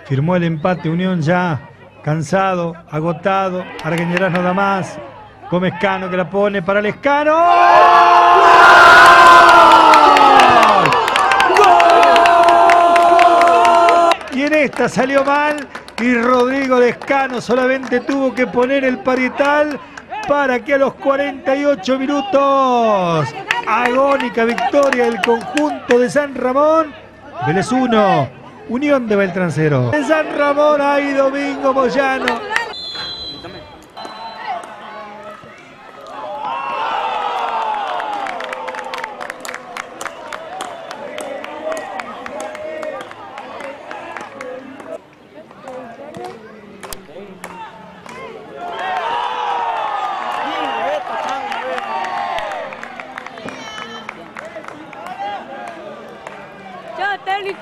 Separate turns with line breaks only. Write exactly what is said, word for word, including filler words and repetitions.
Firmó el empate Unión ya, cansado, agotado. Argañarás no da más. Gómez Cano que la pone para Lescano. ¡Gol! Y en esta salió mal y Rodrigo Lescano solamente tuvo que poner el parietal para que a los cuarenta y ocho minutos, agónica victoria del conjunto de San Ramón. Vélez uno, Unión de Beltrán cero. En San Ramón hay Domingo Moyano.
¡Chao, técnico!